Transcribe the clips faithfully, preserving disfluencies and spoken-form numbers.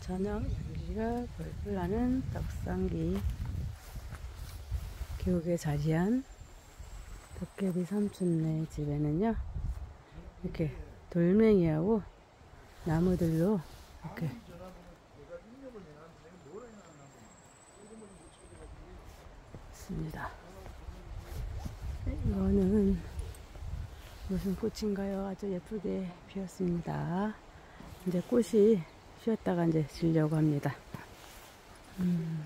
저녁 연기가 벌벌 나는 덕산기 교육에 자리한 도깨비 삼촌네 집에는요, 이렇게 돌멩이하고 나무들로 이렇게 있습니다. 이거는 무슨 꽃인가요? 아주 예쁘게 피었습니다. 이제 꽃이 피었다가 이제 지려고 합니다. 음.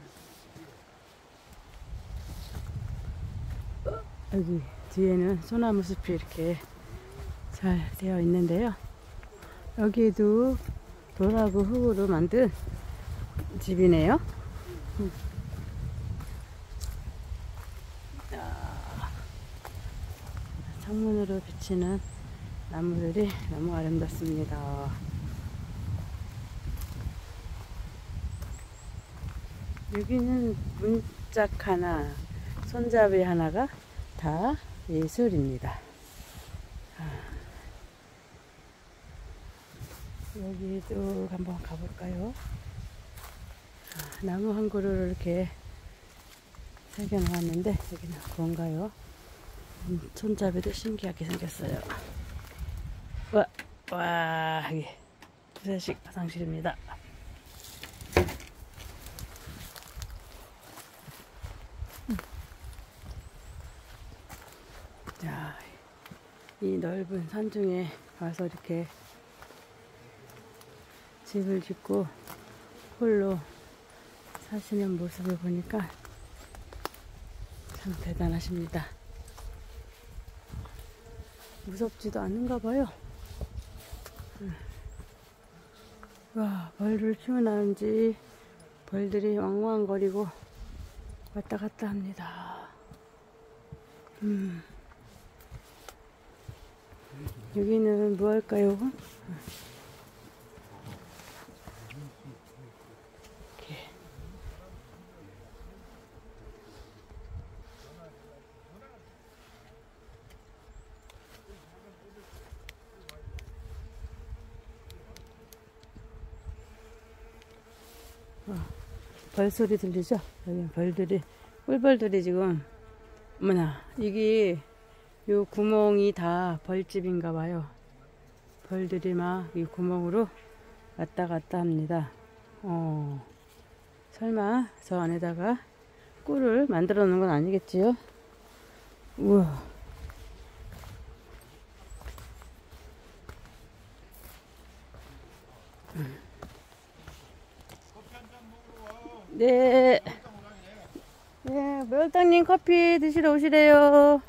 여기 뒤에는 소나무 숲이 이렇게 잘 되어 있는데요. 여기도 돌하고 흙으로 만든 집이네요. 음. 창문으로 비치는 나무들이 너무 아름답습니다. 여기는 문짝 하나, 손잡이 하나가 다 예술입니다. 여기도 한번 가볼까요? 나무 한 그루를 이렇게 새겨 놓았는데 여기는 뭔가요? 음, 손잡이도 신기하게 생겼어요. 와, 와, 여기 부세식 화장실입니다. 음. 자, 이 넓은 산중에 와서 이렇게 집을 짓고 홀로 사시는 모습을 보니까 참 대단하십니다. 무섭지도 않은가 봐요. 와, 벌을 키워나는지 벌들이 왕왕거리고 왔다 갔다 합니다. 음. 여기는 뭐 할까요? 이렇게. 어, 벌소리 들리죠? 여기 벌들이, 꿀벌들이 지금, 어머나, 이게 요 구멍이 다 벌집인가 봐요. 벌들이 막 이 구멍으로 왔다 갔다 합니다. 어, 설마 저 안에다가 꿀을 만들어 놓은 건 아니겠지요? 우와. 음. 네. 네, 멸당님 커피 드시러 오시래요.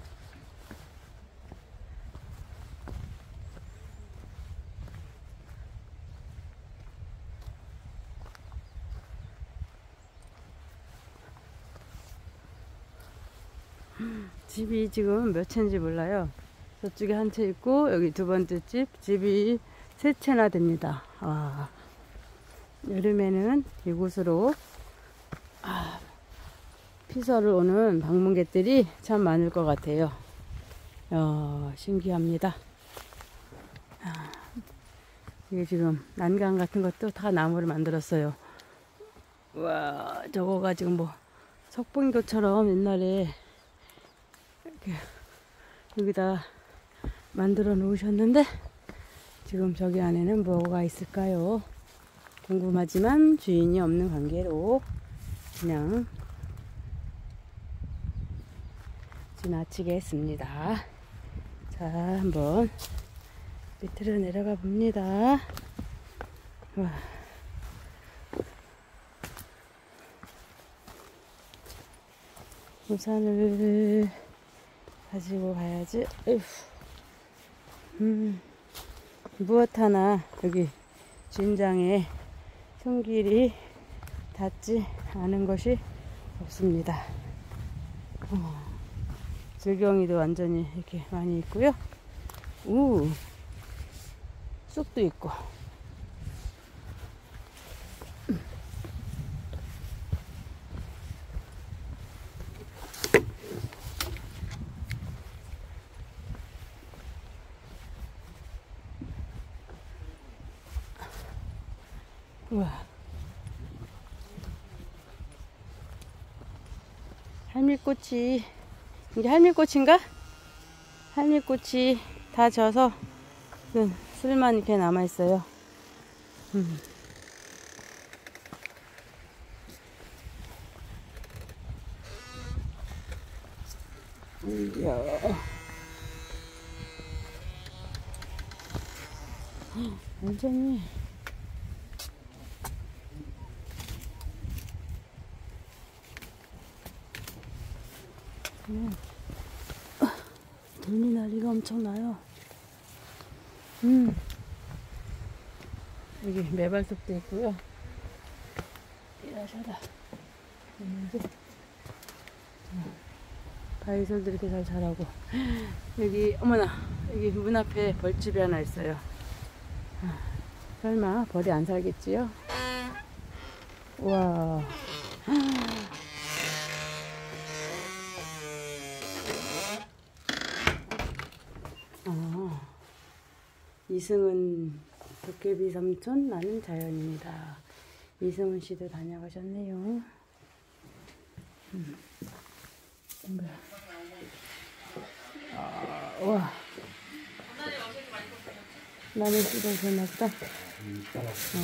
집이 지금 몇 채인지 몰라요. 저쪽에 한 채 있고 여기 두 번째 집, 집이 세 채나 됩니다. 와. 여름에는 이곳으로 아, 피서를 오는 방문객들이 참 많을 것 같아요. 어, 신기합니다. 아, 이게 지금 난간 같은 것도 다 나무를 만들었어요. 와, 저거가 지금 뭐 석봉교처럼 옛날에 이렇게 여기다 만들어 놓으셨는데 지금 저기 안에는 뭐가 있을까요? 궁금하지만 주인이 없는 관계로 그냥 지나치게 했습니다. 자, 한번 밑으로 내려가 봅니다. 와. 우산을 가지고 가야지. 에휴. 음, 무엇 하나 여기 주인장의 손길이 닿지 않은 것이 없습니다. 어, 질경이도 완전히 이렇게 많이 있고요. 우, 쑥도 있고. 우와. 할미꽃이, 이게 할미꽃인가? 할미꽃이 다 져서 그 술만 이렇게 남아있어요. 음. 이야. 완전히 그냥 돌리나리가 엄청나요. 음. 여기 매발톱도 있고요. 이라샤다. 있는데 바위솔도 이렇게 잘 자라고. 여기 어머나, 여기 문 앞에 벌집이 하나 있어요. 설마 벌이 안 살겠지요? 우와. 아, 이승은 도깨비 삼촌, 나는 자연입니다. 이승은 씨도 다녀가셨네요. 음. 아, 와. 나는 씨도 오셨나 보다. 아.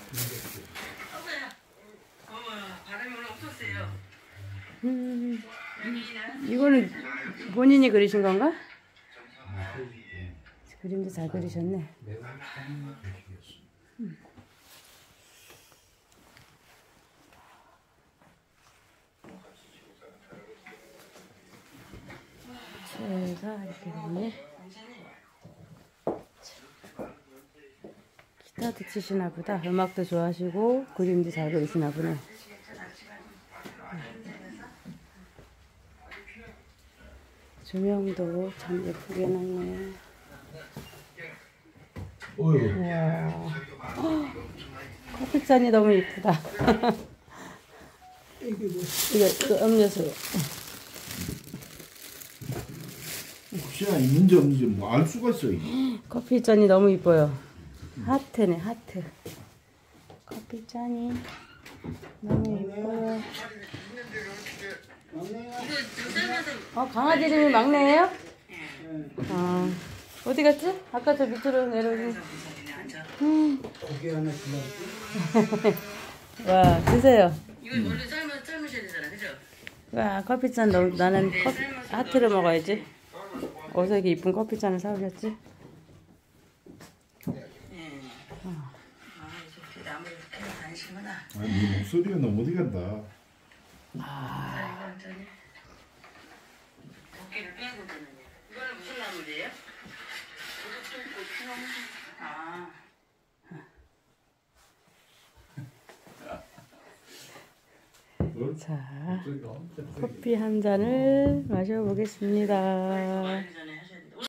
음, 이거는 본인이 그리신 건가? 그림도 잘 그리셨네. 음. 제가 이렇게 되네. 기타도 치시나 보다. 음악도 좋아하시고 그림도 잘 그리시나 보네. 조명도 참 예쁘게 해놨네. 우와. 커피잔이 너무 예쁘다. 이거, 이거 음료수. 혹시나 있는지 없는지 뭐 알 수가 있어. 커피잔이 너무 이뻐요. 하트네, 하트. 커피잔이 너무 이뻐요. 어, 강아지 이름이 막내예요? 아, 어디 갔지? 아까 저 밑으로 내려오지. 음. 고기 하나 주면. 와, 드세요. 이거 원래 삶아 삶으셔야 되잖아, 그죠? 와, 커피잔 너무, 나는 커피, 하트를 먹어야지. 어디서 이렇게 이쁜 커피잔을 사오셨지? 예. 아, 이렇게 나무를 캐러 다니시구나. 아, 네 목소리가 너무 어디 간다. 아, 이거 완전히 도끼를 빼고 되느냐. 이거는 무슨 나무예요? 아. 자, 커피 한 잔을 마셔보겠습니다.